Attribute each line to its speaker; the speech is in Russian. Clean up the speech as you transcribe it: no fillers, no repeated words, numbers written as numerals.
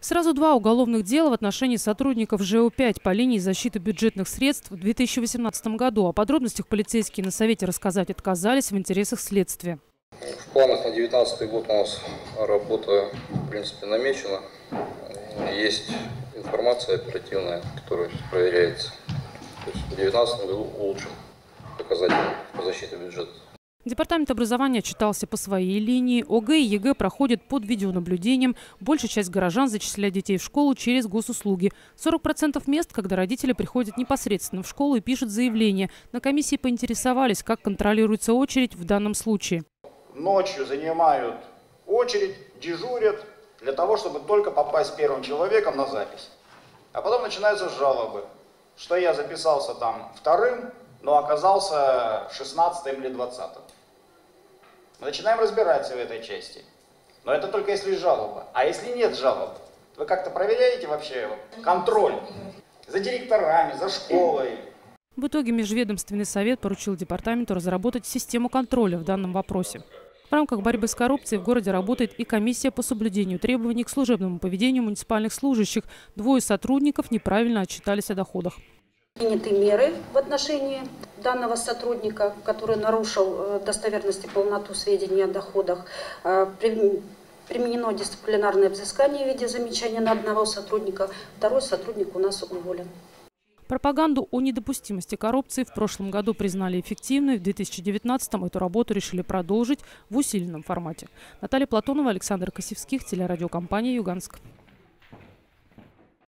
Speaker 1: Сразу 2 уголовных дела в отношении сотрудников ЖО-5 по линии защиты бюджетных средств в 2018 году. О подробностях полицейские на совете рассказать отказались в интересах следствия.
Speaker 2: В планах на 2019 год у нас работа, в принципе, намечена. Есть информация оперативная, которая проверяется. То есть в 2019 году улучшим показатели по защите бюджета.
Speaker 1: Департамент образования отчитался по своей линии. ОГЭ и ЕГЭ проходят под видеонаблюдением. Большая часть горожан зачисляет детей в школу через госуслуги. 40% мест, когда родители приходят непосредственно в школу и пишут заявление. На комиссии поинтересовались, как контролируется очередь в данном случае.
Speaker 3: Ночью занимают очередь, дежурят для того, чтобы только попасть первым человеком на запись. А потом начинаются жалобы, что я записался там вторым, но оказался 16-м или 20-м. Мы начинаем разбираться в этой части. Но это только если жалоба. А если нет жалоб, вы как-то проверяете вообще контроль за директорами, за школой?
Speaker 1: В итоге Межведомственный совет поручил департаменту разработать систему контроля в данном вопросе. В рамках борьбы с коррупцией в городе работает и комиссия по соблюдению требований к служебному поведению муниципальных служащих. 2 сотрудников неправильно отчитались о доходах.
Speaker 4: Приняты меры в отношении данного сотрудника, который нарушил достоверность и полноту сведений о доходах. Применено дисциплинарное взыскание в виде замечания на 1 сотрудника. 2 сотрудник у нас уволен.
Speaker 1: Пропаганду о недопустимости коррупции в прошлом году признали эффективной. В 2019-м эту работу решили продолжить в усиленном формате. Наталья Платонова, Александр Косевских, телерадиокомпания «Юганск».